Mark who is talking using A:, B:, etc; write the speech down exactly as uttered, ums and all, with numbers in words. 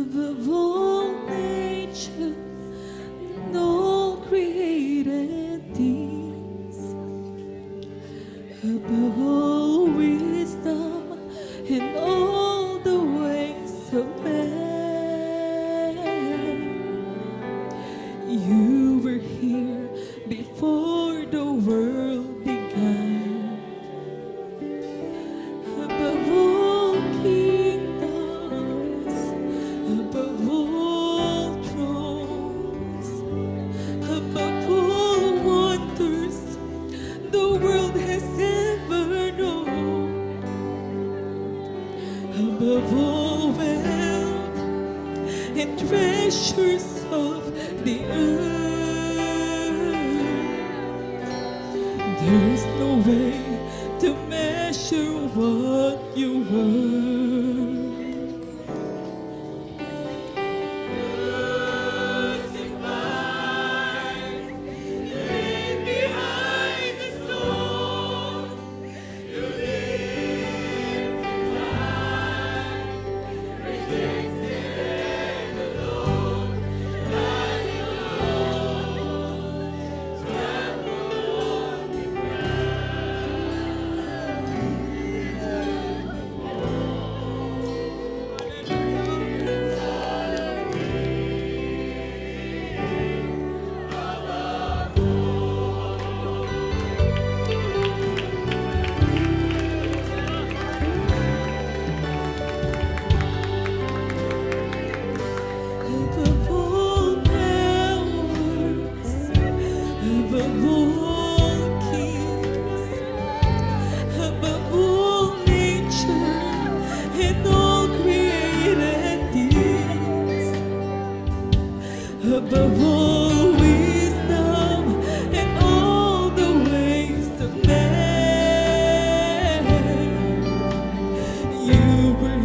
A: above all nature and all created things, above all wisdom and all the ways of man. You were here before the world began, above all kingdoms, above all thrones, above all wonders the world has ever known, above all wealth and treasures of the earth. There's no way to measure what you were. Crucified, laid behind the stone, you lived to die, rejected and alone, lying alone, trampled on the above all powers, above all kings, above all nature and all created things, above all wisdom and all the ways of man. You were